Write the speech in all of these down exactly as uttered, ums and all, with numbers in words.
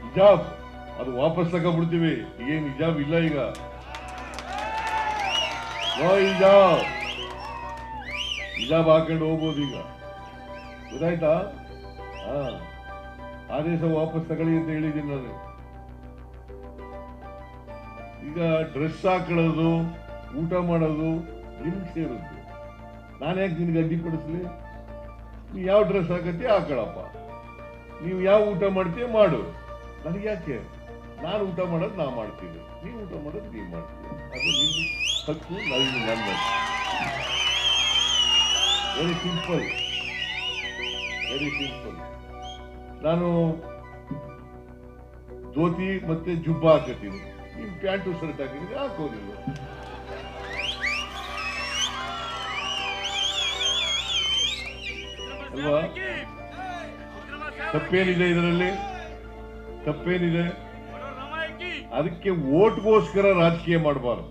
ಹಿಜಾಬ್ ಅದು ವಾಪಸ್ ತಗೊಂಡ್ಬಿಡ್ತೀವಿ. ಈಗೇನು ಹಿಜಾಬ್ ಇಲ್ಲ, ಈಗ ನೋ ಹಿಜಾಬ್. ಹಿಜಾಬ್ ಹಾಕೊಂಡು ಹೋಗ್ಬೋದು ಈಗ, ಗೊತ್ತಾಯ್ತಾ? ಹಾ, ಆದೇಶ ವಾಪಸ್ ತಗೊಳ್ಳಿ ಅಂತ ಹೇಳಿದ್ದೀನಿ ನಾನು. ಈಗ ಡ್ರೆಸ್ ಹಾಕೊಳ್ಳೋದು, ಊಟ ಮಾಡೋದು ನಿಮ್ಗೆ ಸೇರುತ್ತೆ. ನಾನು ಯಾಕೆ ನಿನ್ಗೆ ಅಡ್ಡಿಪಡಿಸ್ಲಿ? ನೀವು ಯಾವ ಡ್ರೆಸ್ ಹಾಕತ್ತಿ ಹಾಕೊಳ್ಳಪ್ಪ, ನೀವು ಯಾವ ಊಟ ಮಾಡ್ತೀಯ ಮಾಡು, ನನಗೆ ಯಾಕೆ? ನಾನು ಊಟ ಮಾಡೋದು ನಾ ಮಾಡ್ತೀನಿ, ನೀವು ಊಟ ಮಾಡೋದು ನೀವು ಮಾಡ್ತೀವಿ, ಅದು ನಿಮ್ಮ ಹಕ್ಕು, ನಾನು ನನ್ನ. Very simple, very simple. ನಾನು ಧೋತಿ ಮತ್ತೆ ಜುಬ್ಬ ಹಾಕತ್ತೀನಿ, ನೀವು ಪ್ಯಾಂಟು ಶರ್ಟ್ ಹಾಕಿದ್ರೆ ಹಾಕೋದಿಲ್ಲ. ಅಲ್ವಾ? ತಪ್ಪೇನಿದೆ ಇದರಲ್ಲಿ? ತಪ್ಪೇನಿದೆ? ಅದಕ್ಕೆ ಓಟ್ಗೋಸ್ಕರ ರಾಜಕೀಯ ಮಾಡಬಾರ್ದು,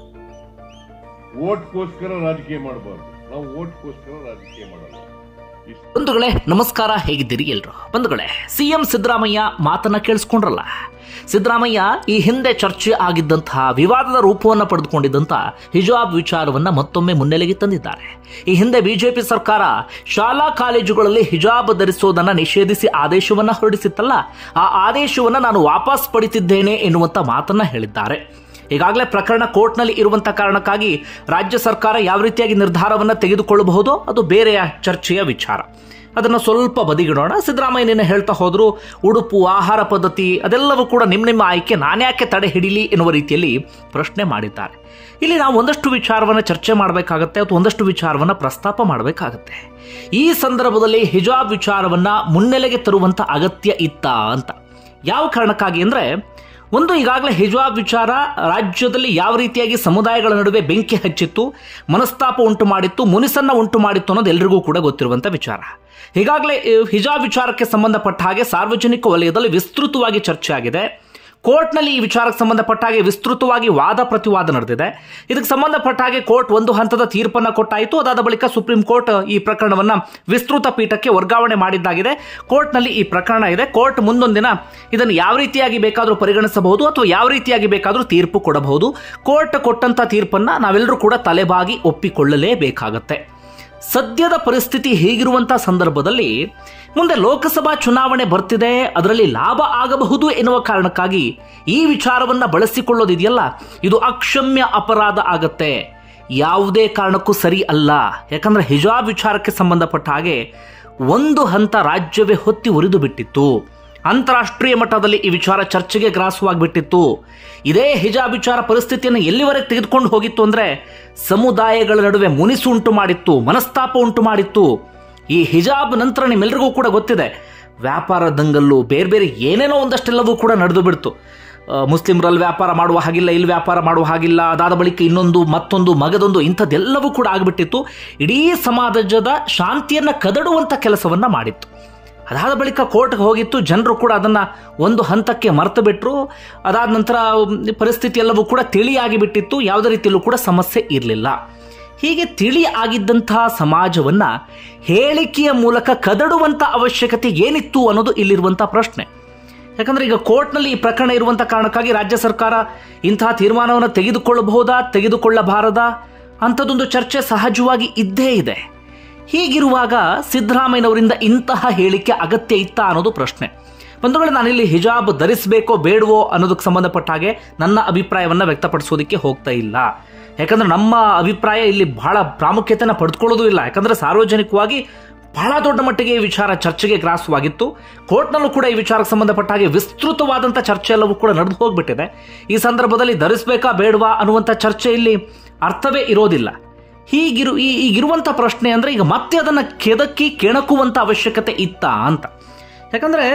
ಓಟ್ಗೋಸ್ಕರ ರಾಜಕೀಯ ಮಾಡಬಾರ್ದು. ನಾವು ಓಟ್ಗೋಸ್ಕರ ರಾಜಕೀಯ ಮಾಡಲ್ಲ. ಬಂಧುಗಳೇ ನಮಸ್ಕಾರ, ಹೇಗಿದ್ದೀರಿ ಎಲ್ರು? ಬಂಧುಗಳೇ, ಸಿಎಂ ಸಿದ್ದರಾಮಯ್ಯ ಮಾತನ್ನ ಕೇಳಿಸ್ಕೊಂಡ್ರಲ್ಲ. ಸಿದ್ದರಾಮಯ್ಯ ಈ ಹಿಂದೆ ಚರ್ಚೆ ಆಗಿದ್ದಂತಹ ವಿವಾದದ ರೂಪವನ್ನು ಪಡೆದುಕೊಂಡಿದ್ದಂತಹ ಹಿಜಾಬ್ ವಿಚಾರವನ್ನ ಮತ್ತೊಮ್ಮೆ ಮುನ್ನೆಲೆಗೆ ತಂದಿದ್ದಾರೆ. ಈ ಹಿಂದೆ ಬಿಜೆಪಿ ಸರ್ಕಾರ ಶಾಲಾ ಕಾಲೇಜುಗಳಲ್ಲಿ ಹಿಜಾಬ್ ಧರಿಸೋದನ್ನ ನಿಷೇಧಿಸಿ ಆದೇಶವನ್ನ ಹೊರಡಿಸಿತ್ತಲ್ಲ, ಆ ಆದೇಶವನ್ನ ನಾನು ವಾಪಸ್ ಪಡಿತಿದ್ದೇನೆ ಎನ್ನುವಂತ ಮಾತನ್ನ ಹೇಳಿದ್ದಾರೆ. ಈಗಾಗಲೇ ಪ್ರಕರಣ ಕೋರ್ಟ್ನಲ್ಲಿ ಇರುವಂತಹ ಕಾರಣಕ್ಕಾಗಿ ರಾಜ್ಯ ಸರ್ಕಾರ ಯಾವ ರೀತಿಯಾಗಿ ನಿರ್ಧಾರವನ್ನು ತೆಗೆದುಕೊಳ್ಳಬಹುದೋ ಅದು ಬೇರೆಯ ಚರ್ಚೆಯ ವಿಚಾರ. ಅದನ್ನು ಸ್ವಲ್ಪ ಬದಿಗಿಡೋಣ. ಸಿದ್ದರಾಮಯ್ಯ ನಿನ್ನೆ ಹೇಳ್ತಾ ಹೋದ್ರು, ಉಡುಪು, ಆಹಾರ ಪದ್ಧತಿ ಅದೆಲ್ಲವೂ ಕೂಡ ನಿಮ್ಮ ನಿಮ್ಮ ಆಯ್ಕೆ, ನಾನ್ಯಾಕೆ ತಡೆ ಹಿಡಿಲಿ ಎನ್ನುವ ರೀತಿಯಲ್ಲಿ ಪ್ರಶ್ನೆ ಮಾಡಿದ್ದಾರೆ. ಇಲ್ಲಿ ನಾವು ಒಂದಷ್ಟು ವಿಚಾರವನ್ನು ಚರ್ಚೆ ಮಾಡಬೇಕಾಗತ್ತೆ, ಅಥವಾ ಒಂದಷ್ಟು ವಿಚಾರವನ್ನು ಪ್ರಸ್ತಾಪ ಮಾಡಬೇಕಾಗತ್ತೆ. ಈ ಸಂದರ್ಭದಲ್ಲಿ ಹಿಜಾಬ್ ವಿಚಾರವನ್ನ ಮುನ್ನೆಲೆಗೆ ತರುವಂತ ಅಗತ್ಯ ಇತ್ತ ಅಂತ. ಯಾವ ಕಾರಣಕ್ಕಾಗಿ ಅಂದ್ರೆ, ಒಂದು, ಈಗಾಗಲೇ ಹಿಜಾಬ್ ವಿಚಾರ ರಾಜ್ಯದಲ್ಲಿ ಯಾವ ರೀತಿಯಾಗಿ ಸಮುದಾಯಗಳ ನಡುವೆ ಬೆಂಕಿ ಹಚ್ಚಿತ್ತು, ಮನಸ್ತಾಪ ಉಂಟು ಮಾಡಿತ್ತು, ಮುನಿಸನ್ನ ಉಂಟು ಮಾಡಿತ್ತು ಅನ್ನೋದು ಎಲ್ರಿಗೂ ಕೂಡ ಗೊತ್ತಿರುವಂತ ವಿಚಾರ. ಈಗಾಗಲೇ ಹಿಜಾಬ್ ವಿಚಾರಕ್ಕೆ ಸಂಬಂಧಪಟ್ಟ ಹಾಗೆ ಸಾರ್ವಜನಿಕ ವಲಯದಲ್ಲಿ ವಿಸ್ತೃತವಾಗಿ ಚರ್ಚೆ ಆಗಿದೆ. ಕೋರ್ಟ್ನಲ್ಲಿ ಈ ವಿಚಾರಕ್ಕೆ ಸಂಬಂಧಪಟ್ಟ ಹಾಗೆ ವಿಸ್ತೃತವಾಗಿ ವಾದ ಪ್ರತಿವಾದ ನಡೆದಿದೆ. ಇದಕ್ಕೆ ಸಂಬಂಧಪಟ್ಟ ಹಾಗೆ ಕೋರ್ಟ್ ಒಂದು ಹಂತದ ತೀರ್ಪನ್ನು ಕೊಟ್ಟಾಯಿತು. ಅದಾದ ಬಳಿಕ ಸುಪ್ರೀಂ ಕೋರ್ಟ್ ಈ ಪ್ರಕರಣವನ್ನ ವಿಸ್ತೃತ ಪೀಠಕ್ಕೆ ವರ್ಗಾವಣೆ ಮಾಡಿದ್ದಾಗಿದೆ. ಕೋರ್ಟ್ನಲ್ಲಿ ಈ ಪ್ರಕರಣ ಇದೆ. ಕೋರ್ಟ್ ಮುಂದೊಂದು ದಿನ ಇದನ್ನು ಯಾವ ರೀತಿಯಾಗಿ ಬೇಕಾದರೂ ಪರಿಗಣಿಸಬಹುದು, ಅಥವಾ ಯಾವ ರೀತಿಯಾಗಿ ಬೇಕಾದರೂ ತೀರ್ಪು ಕೊಡಬಹುದು. ಕೋರ್ಟ್ ಕೊಟ್ಟಂತ ತೀರ್ಪನ್ನ ನಾವೆಲ್ಲರೂ ಕೂಡ ತಲೆಬಾಗಿ ಒಪ್ಪಿಕೊಳ್ಳಲೇಬೇಕಾಗತ್ತೆ. ಸದ್ಯದ ಪರಿಸ್ಥಿತಿ ಹೀಗಿರುವಂತಹ ಸಂದರ್ಭದಲ್ಲಿ ಮುಂದೆ ಲೋಕಸಭಾ ಚುನಾವಣೆ ಬರ್ತಿದೆ, ಅದರಲ್ಲಿ ಲಾಭ ಆಗಬಹುದು ಎನ್ನುವ ಕಾರಣಕ್ಕಾಗಿ ಈ ವಿಚಾರವನ್ನ ಬಳಸಿಕೊಳ್ಳೋದಿದೆಯಲ್ಲ, ಇದು ಅಕ್ಷಮ್ಯ ಅಪರಾಧ ಆಗತ್ತೆ. ಯಾವುದೇ ಕಾರಣಕ್ಕೂ ಸರಿ ಅಲ್ಲ. ಯಾಕಂದ್ರೆ ಹಿಜಾಬ್ ವಿಚಾರಕ್ಕೆ ಸಂಬಂಧಪಟ್ಟ ಹಾಗೆ ಒಂದು ಹಂತ ರಾಜ್ಯವೇ ಹೊತ್ತಿ ಉರಿದು ಬಿಟ್ಟಿತ್ತು. ಅಂತಾರಾಷ್ಟ್ರೀಯ ಮಟ್ಟದಲ್ಲಿ ಈ ವಿಚಾರ ಚರ್ಚೆಗೆ ಗ್ರಾಸವಾಗಿಬಿಟ್ಟಿತ್ತು. ಇದೇ ಹಿಜಾಬ್ ವಿಚಾರ ಪರಿಸ್ಥಿತಿಯನ್ನು ಎಲ್ಲಿವರೆಗೆ ತೆಗೆದುಕೊಂಡು ಹೋಗಿತ್ತು ಅಂದ್ರೆ, ಸಮುದಾಯಗಳ ನಡುವೆ ಮುನಿಸು ಉಂಟು ಮಾಡಿತ್ತು, ಮನಸ್ತಾಪ ಉಂಟು ಮಾಡಿತ್ತು. ಈ ಹಿಜಾಬ್ ನಂತರ ನಿಮ್ಮೆಲ್ಲರಿಗೂ ಕೂಡ ಗೊತ್ತಿದೆ, ವ್ಯಾಪಾರ ದಂಗಲ್ಲು, ಬೇರೆ ಬೇರೆ ಏನೇನೋ ಒಂದಷ್ಟೆಲ್ಲವೂ ಕೂಡ ನಡೆದು ಬಿಡ್ತು. ಮುಸ್ಲಿಮರಲ್ಲಿ ವ್ಯಾಪಾರ ಮಾಡುವ ಹಾಗಿಲ್ಲ, ಇಲ್ಲಿ ವ್ಯಾಪಾರ ಮಾಡುವ ಹಾಗಿಲ್ಲ, ಅದಾದ ಬಳಿಕ ಇನ್ನೊಂದು ಮತ್ತೊಂದು ಮಗದೊಂದು ಇಂಥದ್ದೆಲ್ಲವೂ ಕೂಡ ಆಗಿಬಿಟ್ಟಿತ್ತು. ಇಡೀ ಸಮಾಜದ ಶಾಂತಿಯನ್ನ ಕದಡುವಂತ ಕೆಲಸವನ್ನ ಮಾಡಿತ್ತು. ಅದಾದ ಬಳಿಕ ಕೋರ್ಟ್ಗೆ ಹೋಗಿತ್ತು. ಜನರು ಕೂಡ ಅದನ್ನ ಒಂದು ಹಂತಕ್ಕೆ ಮರೆತು ಬಿಟ್ರು. ಅದಾದ ನಂತರ ಪರಿಸ್ಥಿತಿ ಎಲ್ಲವೂ ಕೂಡ ತಿಳಿಯಾಗಿ ಬಿಟ್ಟಿತ್ತು. ಯಾವುದೇ ರೀತಿಯಲ್ಲೂ ಕೂಡ ಸಮಸ್ಯೆ ಇರಲಿಲ್ಲ. ಹೀಗೆ ತಿಳಿ ಆಗಿದ್ದಂತಹ ಸಮಾಜವನ್ನ ಹೇಳಿಕೆಯ ಮೂಲಕ ಕದಡುವಂತ ಅವಶ್ಯಕತೆ ಏನಿತ್ತು ಅನ್ನೋದು ಇಲ್ಲಿರುವಂತಹ ಪ್ರಶ್ನೆ. ಯಾಕಂದ್ರೆ ಈಗ ಕೋರ್ಟ್ನಲ್ಲಿ ಈ ಪ್ರಕರಣ ಇರುವಂತಹ ಕಾರಣಕ್ಕಾಗಿ ರಾಜ್ಯ ಸರ್ಕಾರ ಇಂತಹ ತೀರ್ಮಾನವನ್ನು ತೆಗೆದುಕೊಳ್ಳಬಹುದಾ, ತೆಗೆದುಕೊಳ್ಳಬಾರದಾ ಅಂಥದ್ದೊಂದು ಚರ್ಚೆ ಸಹಜವಾಗಿ ಇದ್ದೇ ಇದೆ. ಹೀಗಿರುವಾಗ ಸಿದ್ದರಾಮಯ್ಯನವರಿಂದ ಇಂತಹ ಹೇಳಿಕೆ ಅಗತ್ಯ ಇತ್ತ ಅನ್ನೋದು ಪ್ರಶ್ನೆ. ಬಂಧುಗಳೇ, ನಾನಿಲ್ಲಿ ಹಿಜಾಬ್ ಧರಿಸಬೇಕೋ ಬೇಡವೋ ಅನ್ನೋದಕ್ಕೆ ಸಂಬಂಧಪಟ್ಟ ಹಾಗೆ ನನ್ನ ಅಭಿಪ್ರಾಯವನ್ನ ವ್ಯಕ್ತಪಡಿಸೋದಕ್ಕೆ ಹೋಗ್ತಾ ಇಲ್ಲ. ಯಾಕಂದ್ರೆ ನಮ್ಮ ಅಭಿಪ್ರಾಯ ಇಲ್ಲಿ ಬಹಳ ಪ್ರಾಮುಖ್ಯತೆಯನ್ನು ಪಡೆದುಕೊಳ್ಳೋದು ಇಲ್ಲ. ಯಾಕಂದ್ರೆ ಸಾರ್ವಜನಿಕವಾಗಿ ಬಹಳ ದೊಡ್ಡ ಮಟ್ಟಿಗೆ ಈ ವಿಚಾರ ಚರ್ಚೆಗೆ ಗ್ರಾಸವಾಗಿತ್ತು. ಕೋರ್ಟ್ನಲ್ಲೂ ಕೂಡ ಈ ವಿಚಾರಕ್ಕೆ ಸಂಬಂಧಪಟ್ಟ ಹಾಗೆ ವಿಸ್ತೃತವಾದಂಥ ಚರ್ಚೆ ಎಲ್ಲವೂ ಕೂಡ ನಡೆದು ಹೋಗ್ಬಿಟ್ಟಿದೆ. ಈ ಸಂದರ್ಭದಲ್ಲಿ ಧರಿಸಬೇಕಾ ಬೇಡವಾ ಅನ್ನುವಂಥ ಚರ್ಚೆ ಇಲ್ಲಿ ಅರ್ಥವೇ ಇರೋದಿಲ್ಲ. ಹೀಗಿರು ಈ ಈಗಿರುವಂಥ ಪ್ರಶ್ನೆ ಅಂದರೆ, ಈಗ ಮತ್ತೆ ಅದನ್ನು ಕೆದಕಿ ಕೆಣಕುವಂಥ ಅವಶ್ಯಕತೆ ಇತ್ತಾ ಅಂತ. ಯಾಕಂದರೆ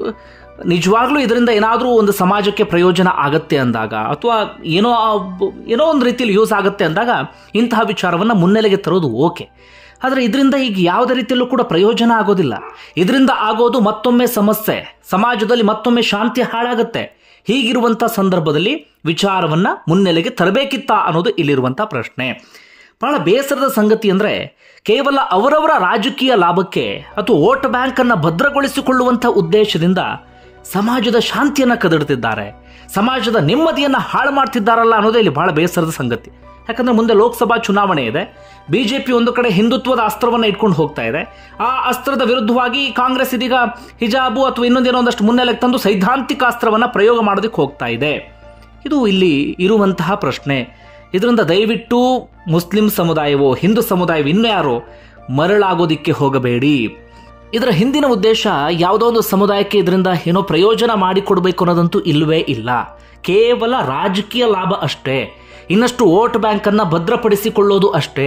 ನಿಜವಾಗ್ಲೂ ಇದರಿಂದ ಏನಾದರೂ ಒಂದು ಸಮಾಜಕ್ಕೆ ಪ್ರಯೋಜನ ಆಗತ್ತೆ ಅಂದಾಗ, ಅಥವಾ ಏನೋ ಏನೋ ಒಂದು ರೀತಿಯಲ್ಲಿ ಯೂಸ್ ಆಗುತ್ತೆ ಅಂದಾಗ ಇಂತಹ ವಿಚಾರವನ್ನು ಮುನ್ನೆಲೆಗೆ ತರೋದು ಓಕೆ. ಆದರೆ ಇದರಿಂದ ಈಗ ಯಾವುದೇ ರೀತಿಯಲ್ಲೂ ಕೂಡ ಪ್ರಯೋಜನ ಆಗೋದಿಲ್ಲ. ಇದರಿಂದ ಆಗೋದು ಮತ್ತೊಮ್ಮೆ ಸಮಸ್ಯೆ, ಸಮಾಜದಲ್ಲಿ ಮತ್ತೊಮ್ಮೆ ಶಾಂತಿ ಹಾಳಾಗುತ್ತೆ. ಹೀಗಿರುವಂಥ ಸಂದರ್ಭದಲ್ಲಿ ವಿಚಾರವನ್ನು ಮುನ್ನೆಲೆಗೆ ತರಬೇಕಿತ್ತ ಅನ್ನೋದು ಇಲ್ಲಿರುವಂಥ ಪ್ರಶ್ನೆ. ಬಹಳ ಬೇಸರದ ಸಂಗತಿ ಅಂದರೆ, ಕೇವಲ ಅವರವರ ರಾಜಕೀಯ ಲಾಭಕ್ಕೆ ಅಥವಾ ವೋಟ್ ಬ್ಯಾಂಕ್ ಅನ್ನು ಭದ್ರಗೊಳಿಸಿಕೊಳ್ಳುವಂಥ ಉದ್ದೇಶದಿಂದ ಸಮಾಜದ ಶಾಂತಿಯನ್ನು ಕದಡ್ತಿದ್ದಾರೆ, ಸಮಾಜದ ನೆಮ್ಮದಿಯನ್ನು ಹಾಳು ಮಾಡ್ತಿದ್ದಾರಲ್ಲ ಅನ್ನೋದೇ ಇಲ್ಲಿ ಬಹಳ ಬೇಸರದ ಸಂಗತಿ. ಯಾಕಂದ್ರೆ ಮುಂದೆ ಲೋಕಸಭಾ ಚುನಾವಣೆ ಇದೆ. ಬಿಜೆಪಿ ಒಂದು ಕಡೆ ಹಿಂದುತ್ವದ ಅಸ್ತ್ರವನ್ನು ಇಟ್ಕೊಂಡು ಹೋಗ್ತಾ ಇದೆ. ಆ ಅಸ್ತ್ರದ ವಿರುದ್ಧವಾಗಿ ಕಾಂಗ್ರೆಸ್ ಇದೀಗ ಹಿಜಾಬು ಅಥವಾ ಇನ್ನೊಂದೇನೋ ಒಂದಷ್ಟು ಮುನ್ನೆಲೆಗೆ ತಂದು ಸೈದ್ಧಾಂತಿಕ ಅಸ್ತ್ರವನ್ನು ಪ್ರಯೋಗ ಮಾಡೋದಕ್ಕೆ ಹೋಗ್ತಾ ಇದೆ. ಇದು ಇಲ್ಲಿ ಇರುವಂತಹ ಪ್ರಶ್ನೆ. ಇದರಿಂದ ದಯವಿಟ್ಟು ಮುಸ್ಲಿಂ ಸಮುದಾಯವೋ ಹಿಂದೂ ಸಮುದಾಯವೋ ಇನ್ಯಾರೋ ಮರಳಾಗೋದಿಕ್ಕೆ ಹೋಗಬೇಡಿ. ಇದರ ಹಿಂದಿನ ಉದ್ದೇಶ ಯಾವುದೋ ಒಂದು ಸಮುದಾಯಕ್ಕೆ ಇದರಿಂದ ಏನೋ ಪ್ರಯೋಜನ ಮಾಡಿಕೊಡ್ಬೇಕು ಅನ್ನೋದಂತೂ ಇಲ್ಲವೇ ಇಲ್ಲ. ಕೇವಲ ರಾಜಕೀಯ ಲಾಭ ಅಷ್ಟೇ, ಇನ್ನಷ್ಟು ವೋಟ್ ಬ್ಯಾಂಕ್ ಅನ್ನ ಭದ್ರಪಡಿಸಿಕೊಳ್ಳೋದು ಅಷ್ಟೇ.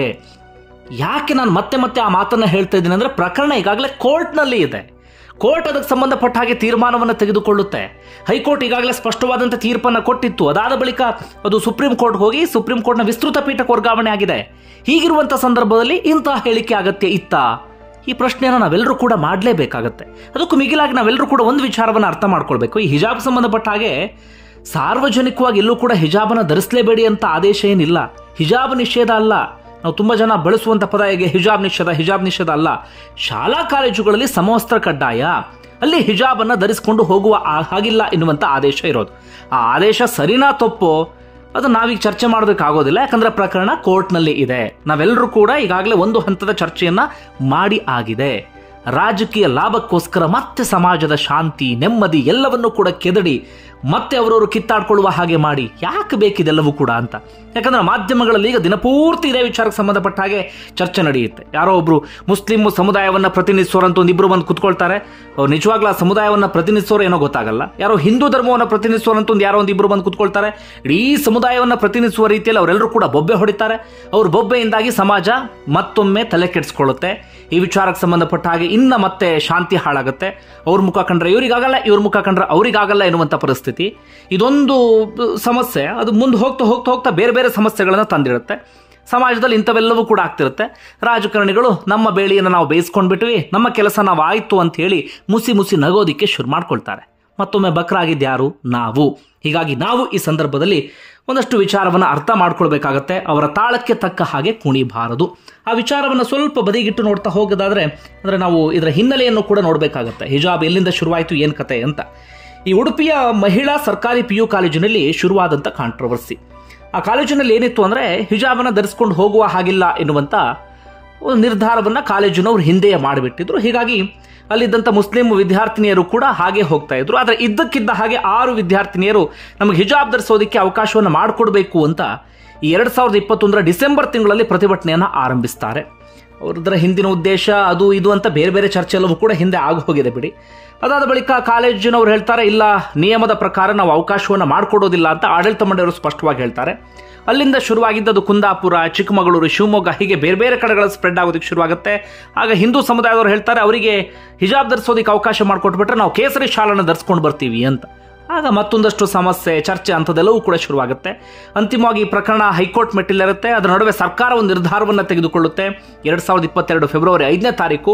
ಯಾಕೆ ನಾನು ಮತ್ತೆ ಮತ್ತೆ ಆ ಮಾತನ್ನ ಹೇಳ್ತಾ ಇದ್ದೀನಿ ಅಂದ್ರೆ, ಪ್ರಕರಣ ಈಗಾಗಲೇ ಕೋರ್ಟ್ನಲ್ಲಿ ಇದೆ. ಕೋರ್ಟ್ ಅದಕ್ಕೆ ಸಂಬಂಧಪಟ್ಟ ಹಾಗೆ ತೀರ್ಮಾನವನ್ನು ತೆಗೆದುಕೊಳ್ಳುತ್ತೆ. ಹೈಕೋರ್ಟ್ ಈಗಾಗಲೇ ಸ್ಪಷ್ಟವಾದಂಥ ತೀರ್ಪನ್ನು ಕೊಟ್ಟಿತ್ತು. ಅದಾದ ಬಳಿಕ ಅದು ಸುಪ್ರೀಂ ಕೋರ್ಟ್ ಹೋಗಿ ಸುಪ್ರೀಂ ಕೋರ್ಟ್ನ ವಿಸ್ತೃತ ಪೀಠಕ್ಕೆ ವರ್ಗಾವಣೆ ಆಗಿದೆ. ಹೀಗಿರುವಂಥ ಸಂದರ್ಭದಲ್ಲಿ ಇಂತಹ ಹೇಳಿಕೆ ಅಗತ್ಯ ಇತ್ತಾ? ಈ ಪ್ರಶ್ನೆಯನ್ನು ನಾವೆಲ್ಲರೂ ಕೂಡ ಮಾಡಲೇಬೇಕಾಗತ್ತೆ. ಅದಕ್ಕೂ ಮಿಗಿಲಾಗಿ ನಾವೆಲ್ಲರೂ ಕೂಡ ಒಂದು ವಿಚಾರವನ್ನು ಅರ್ಥ ಮಾಡ್ಕೊಳ್ಬೇಕು. ಈ ಹಿಜಾಬ್ ಸಂಬಂಧಪಟ್ಟ ಹಾಗೆ ಸಾರ್ವಜನಿಕವಾಗಿ ಎಲ್ಲೂ ಕೂಡ ಹಿಜಾಬನ್ನು ಧರಿಸಲೇಬೇಡಿ ಅಂತ ಆದೇಶ ಏನಿಲ್ಲ. ಹಿಜಾಬ್ ನಿಷೇಧ ಅಲ್ಲ. ನಾವು ತುಂಬ ಜನ ಬಳಸುವಂಥ ಪದ ಹೇಗೆ ಹಿಜಾಬ್ ನಿಷೇಧ ಹಿಜಾಬ್ ನಿಷೇಧ ಅಲ್ಲ. ಶಾಲಾ ಕಾಲೇಜುಗಳಲ್ಲಿ ಸಮವಸ್ತ್ರ ಕಡ್ಡಾಯ, ಅಲ್ಲಿ ಹಿಜಾಬನ್ನು ಧರಿಸಿಕೊಂಡು ಹೋಗುವ ಹಾಗಿಲ್ಲ ಎನ್ನುವಂಥ ಆದೇಶ ಇರೋದು. ಆ ಆದೇಶ ಸರಿನಾ ತಪ್ಪೋ ಅದು ನಾವೀಗ ಚರ್ಚೆ ಮಾಡೋದಕ್ಕಾಗೋದಿಲ್ಲ. ಯಾಕಂದ್ರೆ ಪ್ರಕರಣ ಕೋರ್ಟ್ನಲ್ಲಿ ಇದೆ. ನಾವೆಲ್ಲರೂ ಕೂಡ ಈಗಾಗಲೇ ಒಂದು ಹಂತದ ಚರ್ಚೆಯನ್ನ ಮಾಡಿ ಆಗಿದೆ. ರಾಜಕೀಯ ಲಾಭಕ್ಕೋಸ್ಕರ ಮತ್ತೆ ಸಮಾಜದ ಶಾಂತಿ ನೆಮ್ಮದಿ ಎಲ್ಲವನ್ನೂ ಕೂಡ ಕೆದಡಿ ಮತ್ತೆ ಅವರವರು ಕಿತ್ತಾಡ್ಕೊಳ್ಳುವ ಹಾಗೆ ಮಾಡಿ ಯಾಕೆ ಬೇಕಿದೆಲ್ಲವೂ ಕೂಡ ಅಂತ. ಯಾಕಂದ್ರೆ ಮಾಧ್ಯಮಗಳಲ್ಲಿ ಈಗ ದಿನಪೂರ್ತಿ ಇದೇ ವಿಚಾರಕ್ಕೆ ಸಂಬಂಧಪಟ್ಟ ಹಾಗೆ ಚರ್ಚೆ ನಡೆಯುತ್ತೆ. ಯಾರೋ ಒಬ್ರು ಮುಸ್ಲಿಂ ಸಮುದಾಯವನ್ನು ಪ್ರತಿನಿಧಿಸೋರಂತ ಒಂದು ಇಬ್ರು ಬಂದು ಕುತ್ಕೊಳ್ತಾರೆ. ಅವ್ರು ನಿಜವಾಗ್ಲೂ ಆ ಸಮುದಾಯವನ್ನು ಪ್ರತಿನಿಧಿಸೋರು ಏನೋ ಗೊತ್ತಾಗಲ್ಲ. ಯಾರೋ ಹಿಂದೂ ಧರ್ಮವನ್ನು ಪ್ರತಿನಿಧಿಸೋರಂತ ಒಂದು ಯಾರೋ ಒಂದು ಇಬ್ರು ಬಂದು ಕುತ್ಕೊಳ್ತಾರೆ. ಇಡೀ ಸಮುದಾಯವನ್ನು ಪ್ರತಿನಿಧಿಸುವ ರೀತಿಯಲ್ಲಿ ಅವರೆಲ್ಲರೂ ಕೂಡ ಬೊಬ್ಬೆ ಹೊಡಿತಾರೆ. ಅವ್ರ ಬೊಬ್ಬೆಯಿಂದಾಗಿ ಸಮಾಜ ಮತ್ತೊಮ್ಮೆ ತಲೆ ಕೆಡಿಸ್ಕೊಳ್ಳುತ್ತೆ. ಈ ವಿಚಾರಕ್ಕೆ ಸಂಬಂಧಪಟ್ಟ ಹಾಗೆ ಇನ್ನ ಮತ್ತೆ ಶಾಂತಿ ಹಾಳಾಗುತ್ತೆ. ಅವ್ರ ಮುಖ ಕಂಡ್ರೆ ಇವರಿಗಾಗಲ್ಲ, ಇವ್ರ ಮುಖ ಕಂಡ್ರೆ ಅವರಿಗಾಗಲ್ಲ ಎನ್ನುವಂಥ ಪರಿಸ್ಥಿತಿ. ಇದೊಂದು ಸಮಸ್ಯೆ. ಅದು ಮುಂದೆ ಹೋಗ್ತಾ ಹೋಗ್ತಾ ಹೋಗ್ತಾ ಬೇರೆ ಬೇರೆ ಸಮಸ್ಯೆಗಳನ್ನು ತಂದಿರುತ್ತೆ. ಸಮಾಜದಲ್ಲಿ ಇಂಥವೆಲ್ಲವೂ ಕೂಡ ಆಗ್ತಿರುತ್ತೆ. ರಾಜಕಾರಣಿಗಳು ನಮ್ಮ ಬೇಳಿಯನ್ನು ನಾವು ಬೇಯಿಸ್ಕೊಂಡ್ಬಿಟ್ವಿ, ನಮ್ಮ ಕೆಲಸ ನಾವು ಆಯಿತು ಅಂತ ಹೇಳಿ ಮುಸಿ ಮುಸಿ ನಗೋದಿಕ್ಕೆ ಶುರು ಮಾಡ್ಕೊಳ್ತಾರೆ. ಮತ್ತೊಮ್ಮೆ ಬಕ್ರಾಗಿದ್ಯಾರು? ನಾವು. ಹೀಗಾಗಿ ನಾವು ಈ ಸಂದರ್ಭದಲ್ಲಿ ಒಂದಷ್ಟು ವಿಚಾರವನ್ನು ಅರ್ಥ ಮಾಡ್ಕೊಳ್ಬೇಕಾಗತ್ತೆ. ಅವರ ತಾಳಕ್ಕೆ ತಕ್ಕ ಹಾಗೆ ಕುಣಿಬಾರದು. ಆ ವಿಚಾರವನ್ನು ಸ್ವಲ್ಪ ಬದಿಗಿಟ್ಟು ನೋಡ್ತಾ ಹೋಗೋದಾದ್ರೆ ಅಂದರೆ ನಾವು ಇದರ ಹಿನ್ನೆಲೆಯನ್ನು ಕೂಡ ನೋಡಬೇಕಾಗತ್ತೆ. ಹಿಜಾಬ್ ಎಲ್ಲಿಂದ ಶುರುವಾಯಿತು, ಏನು ಕತೆ ಅಂತ. ಈ ಉಡುಪಿಯ ಮಹಿಳಾ ಸರ್ಕಾರಿ ಪಿ ಯು ಕಾಲೇಜಿನಲ್ಲಿ ಶುರುವಾದಂಥ ಕಾಂಟ್ರವರ್ಸಿ. ಆ ಕಾಲೇಜಿನಲ್ಲಿ ಏನಿತ್ತು ಅಂದರೆ ಹಿಜಾಬನ್ನು ಧರಿಸ್ಕೊಂಡು ಹೋಗುವ ಹಾಗಿಲ್ಲ ಎನ್ನುವಂಥ ಒಂದು ನಿರ್ಧಾರವನ್ನು ಕಾಲೇಜಿನವರು ಹಿಂದೆಯೇ ಮಾಡಿಬಿಟ್ಟಿದ್ರು. ಹೀಗಾಗಿ ಅಲ್ಲಿದ್ದಂಥ ಮುಸ್ಲಿಂ ವಿದ್ಯಾರ್ಥಿನಿಯರು ಕೂಡ ಹಾಗೆ ಹೋಗ್ತಾ ಇದ್ರು. ಆದರೆ ಇದ್ದಕ್ಕಿದ್ದ ಹಾಗೆ ಆರು ವಿದ್ಯಾರ್ಥಿನಿಯರು ನಮಗೆ ಹಿಜಾಬ್ ಧರಿಸೋದಕ್ಕೆ ಅವಕಾಶವನ್ನು ಮಾಡಿಕೊಡ್ಬೇಕು ಅಂತ ಈ ಎರಡು ಸಾವಿರದ ಇಪ್ಪತ್ತೊಂದರ ಡಿಸೆಂಬರ್ ತಿಂಗಳಲ್ಲಿ ಪ್ರತಿಭಟನೆಯನ್ನು ಆರಂಭಿಸ್ತಾರೆ. ಅವರದರ ಹಿಂದಿನ ಉದ್ದೇಶ ಅದು ಇದು ಅಂತ ಬೇರೆ ಬೇರೆ ಚರ್ಚೆ ಎಲ್ಲವೂ ಕೂಡ ಹಿಂದೆ ಆಗಿ ಹೋಗಿದೆ ಬಿಡಿ. ಅದಾದ ಬಳಿಕ ಕಾಲೇಜಿನವರು ಹೇಳ್ತಾರೆ, ಇಲ್ಲ ನಿಯಮದ ಪ್ರಕಾರ ನಾವು ಅವಕಾಶವನ್ನು ಮಾಡಿಕೊಡೋದಿಲ್ಲ ಅಂತ ಆಡಳಿತ ಮಂಡಳಿಯವರು ಸ್ಪಷ್ಟವಾಗಿ ಹೇಳ್ತಾರೆ. ಅಲ್ಲಿಂದ ಶುರುವಾಗಿದ್ದದು ಕುಂದಾಪುರ, ಚಿಕ್ಕಮಗಳೂರು, ಶಿವಮೊಗ್ಗ ಹೀಗೆ ಬೇರೆ ಬೇರೆ ಕಡೆಗಳು ಸ್ಪ್ರೆಡ್ ಆಗೋದಕ್ಕೆ ಶುರುವಾಗುತ್ತೆ. ಆಗ ಹಿಂದೂ ಸಮುದಾಯದವರು ಹೇಳ್ತಾರೆ, ಅವರಿಗೆ ಹಿಜಾಬ್ ಧರಿಸೋದಕ್ಕೆ ಅವಕಾಶ ಮಾಡಿಕೊಟ್ಬಿಟ್ರೆ ನಾವು ಕೇಸರಿ ಶಾಲನ್ನು ಧರಿಸ್ಕೊಂಡು ಬರ್ತೀವಿ ಅಂತ. ಆಗ ಮತ್ತೊಂದಷ್ಟು ಸಮಸ್ಯೆ ಚರ್ಚೆ ಅಂಥದ್ದೆಲ್ಲವೂ ಕೂಡ ಶುರುವಾಗುತ್ತೆ. ಅಂತಿಮವಾಗಿ ಈ ಪ್ರಕರಣ ಹೈಕೋರ್ಟ್ ಮೆಟ್ಟಿಲಿರುತ್ತೆ. ಅದರ ನಡುವೆ ಸರ್ಕಾರ ಒಂದು ನಿರ್ಧಾರವನ್ನು ತೆಗೆದುಕೊಳ್ಳುತ್ತೆ. ಎರಡು ಸಾವಿರದ ಇಪ್ಪತ್ತೆರಡು ಫೆಬ್ರವರಿ ಐದನೇ ತಾರೀಕು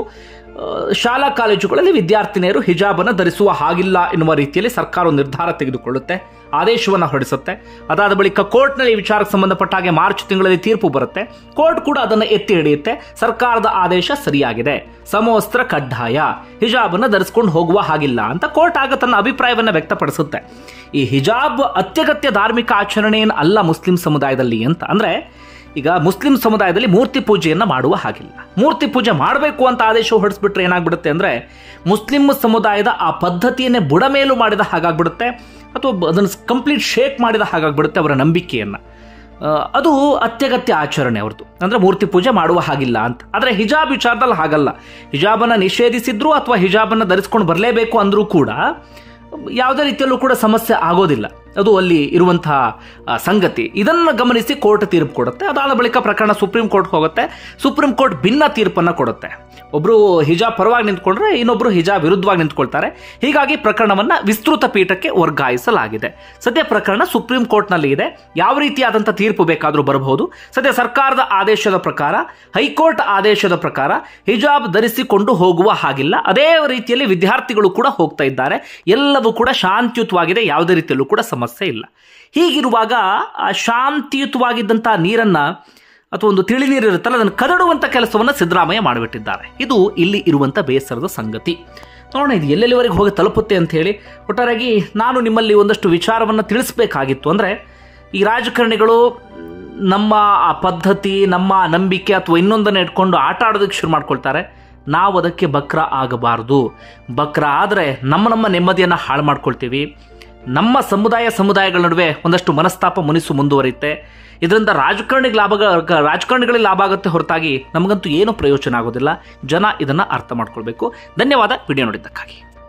ಶಾಲಾ ಕಾಲೇಜುಗಳಲ್ಲಿ ವಿದ್ಯಾರ್ಥಿನಿಯರು ಹಿಜಾಬನ್ನು ಧರಿಸುವ ಹಾಗಿಲ್ಲ ಎನ್ನುವ ರೀತಿಯಲ್ಲಿ ಸರ್ಕಾರ ಒಂದು ನಿರ್ಧಾರ ತೆಗೆದುಕೊಳ್ಳುತ್ತೆ, ಆದೇಶವನ್ನು ಹೊರಡಿಸುತ್ತೆ. ಅದಾದ ಬಳಿಕ ಕೋರ್ಟ್ನಲ್ಲಿ ವಿಚಾರಕ್ಕೆ ಸಂಬಂಧಪಟ್ಟ ಹಾಗೆ ಮಾರ್ಚ್ ತಿಂಗಳಲ್ಲಿ ತೀರ್ಪು ಬರುತ್ತೆ. ಕೋರ್ಟ್ ಕೂಡ ಅದನ್ನು ಎತ್ತಿ ಹಿಡಿಯುತ್ತೆ. ಸರ್ಕಾರದ ಆದೇಶ ಸರಿಯಾಗಿದೆ, ಸಮವಸ್ತ್ರ ಕಡ್ಡಾಯ, ಹಿಜಾಬನ್ನು ಧರಿಸ್ಕೊಂಡು ಹೋಗುವ ಹಾಗಿಲ್ಲ ಅಂತ ಕೋರ್ಟ್ ಆಗ ತನ್ನ ಅಭಿಪ್ರಾಯವನ್ನು ವ್ಯಕ್ತಪಡಿಸುತ್ತೆ. ಈ ಹಿಜಾಬ್ ಅತ್ಯಗತ್ಯ ಧಾರ್ಮಿಕ ಆಚರಣೆ ಏನು ಅಲ್ಲ ಮುಸ್ಲಿಂ ಸಮುದಾಯದಲ್ಲಿ ಅಂತ. ಅಂದರೆ ಈಗ ಮುಸ್ಲಿಂ ಸಮುದಾಯದಲ್ಲಿ ಮೂರ್ತಿ ಪೂಜೆಯನ್ನು ಮಾಡುವ ಹಾಗಿಲ್ಲ. ಮೂರ್ತಿ ಪೂಜೆ ಮಾಡಬೇಕು ಅಂತ ಆದೇಶ ಹೊರಡಿಸ್ಬಿಟ್ರೆ ಏನಾಗ್ಬಿಡುತ್ತೆ ಅಂದರೆ ಮುಸ್ಲಿಂ ಸಮುದಾಯದ ಆ ಪದ್ಧತಿಯನ್ನೇ ಬುಡಮೇಲು ಮಾಡಿದ ಹಾಗಾಗ್ಬಿಡುತ್ತೆ, ಅಥವಾ ಅದನ್ನು ಕಂಪ್ಲೀಟ್ ಶೇಕ್ ಮಾಡಿದ ಹಾಗಾಗ್ಬಿಡುತ್ತೆ ಅವರ ನಂಬಿಕೆಯನ್ನು. ಅದು ಅತ್ಯಗತ್ಯ ಆಚರಣೆ ಅವ್ರದ್ದು, ಅಂದರೆ ಮೂರ್ತಿ ಪೂಜೆ ಮಾಡುವ ಹಾಗಿಲ್ಲ ಅಂತ. ಆದರೆ ಹಿಜಾಬ್ ವಿಚಾರದಲ್ಲಿ ಹಾಗಲ್ಲ. ಹಿಜಾಬನ್ನು ನಿಷೇಧಿಸಿದ್ರು ಅಥವಾ ಹಿಜಾಬನ್ನು ಧರಿಸ್ಕೊಂಡು ಬರಲೇಬೇಕು ಅಂದರೂ ಕೂಡ ಯಾವುದೇ ರೀತಿಯಲ್ಲೂ ಕೂಡ ಸಮಸ್ಯೆ ಆಗೋದಿಲ್ಲ. ಅದು ಅಲ್ಲಿ ಇರುವಂತಹ ಸಂಗತಿ. ಇದನ್ನು ಗಮನಿಸಿ ಕೋರ್ಟ್ ತೀರ್ಪು ಕೊಡುತ್ತೆ. ಅದಾದ ಬಳಿಕ ಪ್ರಕರಣ ಸುಪ್ರೀಂ ಕೋರ್ಟ್ ಹೋಗುತ್ತೆ. ಸುಪ್ರೀಂ ಕೋರ್ಟ್ ಭಿನ್ನ ತೀರ್ಪನ್ನು ಕೊಡುತ್ತೆ. ಒಬ್ರು ಹಿಜಾಬ್ ಪರವಾಗಿ ನಿಂತ್ಕೊಂಡ್ರೆ ಇನ್ನೊಬ್ರು ಹಿಜಾಬ್ ವಿರುದ್ಧವಾಗಿ ನಿಂತ್ಕೊಳ್ತಾರೆ. ಹೀಗಾಗಿ ಪ್ರಕರಣವನ್ನು ವಿಸ್ತೃತ ಪೀಠಕ್ಕೆ ವರ್ಗಾಯಿಸಲಾಗಿದೆ. ಸದ್ಯ ಪ್ರಕರಣ ಸುಪ್ರೀಂ ಕೋರ್ಟ್ನಲ್ಲಿ ಇದೆ. ಯಾವ ರೀತಿಯಾದಂಥ ತೀರ್ಪು ಬೇಕಾದರೂ ಬರಬಹುದು. ಸದ್ಯ ಸರ್ಕಾರದ ಆದೇಶದ ಪ್ರಕಾರ, ಹೈಕೋರ್ಟ್ ಆದೇಶದ ಪ್ರಕಾರ ಹಿಜಾಬ್ ಧರಿಸಿಕೊಂಡು ಹೋಗುವ ಹಾಗಿಲ್ಲ. ಅದೇ ರೀತಿಯಲ್ಲಿ ವಿದ್ಯಾರ್ಥಿಗಳು ಕೂಡ ಹೋಗ್ತಾ ಇದ್ದಾರೆ. ಎಲ್ಲವೂ ಕೂಡ ಶಾಂತಿಯುತವಾಗಿದೆ, ಯಾವುದೇ ರೀತಿಯಲ್ಲೂ ಕೂಡ ಸಮಸ್ಯೆ ಇಲ್ಲ. ಹೀಗಿರುವಾಗ ಆ ಶಾಂತಿಯುತವಾಗಿದ್ದಂಥ ನೀರನ್ನ ಅಥವಾ ಒಂದು ತಿಳಿ ನೀರು ಇರುತ್ತಲ್ಲ, ಅದನ್ನು ಕದಡುವಂಥ ಕೆಲಸವನ್ನು ಸಿದ್ದರಾಮಯ್ಯ ಮಾಡಿಬಿಟ್ಟಿದ್ದಾರೆ. ಇದು ಇಲ್ಲಿ ಇರುವಂಥ ಬೇಸರದ ಸಂಗತಿ. ನೋಡೋಣ ಇದು ಎಲ್ಲೆಲ್ಲಿವರೆಗೆ ಹೋಗಿ ತಲುಪುತ್ತೆ ಅಂತ ಹೇಳಿ. ಒಟ್ಟಾರೆಯಾಗಿ ನಾನು ನಿಮ್ಮಲ್ಲಿ ಒಂದಷ್ಟು ವಿಚಾರವನ್ನು ತಿಳಿಸ್ಬೇಕಾಗಿತ್ತು. ಅಂದರೆ ಈ ರಾಜಕಾರಣಿಗಳು ನಮ್ಮ ಆ ಪದ್ಧತಿ, ನಮ್ಮ ನಂಬಿಕೆ ಅಥವಾ ಇನ್ನೊಂದನ್ನು ಇಟ್ಕೊಂಡು ಆಟ ಆಡೋದಕ್ಕೆ ಶುರು ಮಾಡ್ಕೊಳ್ತಾರೆ. ನಾವು ಅದಕ್ಕೆ ಬಕ್ರ ಆಗಬಾರ್ದು. ಬಕ್ರ ಆದರೆ ನಮ್ಮ ನಮ್ಮ ನೆಮ್ಮದಿಯನ್ನು ಹಾಳು ಮಾಡ್ಕೊಳ್ತೀವಿ. ನಮ್ಮ ಸಮುದಾಯ ಸಮುದಾಯಗಳ ನಡುವೆ ಒಂದಷ್ಟು ಮನಸ್ತಾಪ ಮುನಿಸು ಮುಂದುವರಿಯುತ್ತೆ. ಇದರಿಂದ ರಾಜಕಾರಣಿಗೆ ಲಾಭ ರಾಜಕಾರಣಿಗಳಿಗೆ ಲಾಭ ಆಗುತ್ತೆ ಹೊರತಾಗಿ ನಮಗಂತೂ ಏನೂ ಪ್ರಯೋಜನ ಆಗೋದಿಲ್ಲ. ಜನ ಇದನ್ನು ಅರ್ಥ ಮಾಡ್ಕೊಳ್ಬೇಕು. ಧನ್ಯವಾದ ವಿಡಿಯೋ ನೋಡಿದ್ದಕ್ಕಾಗಿ.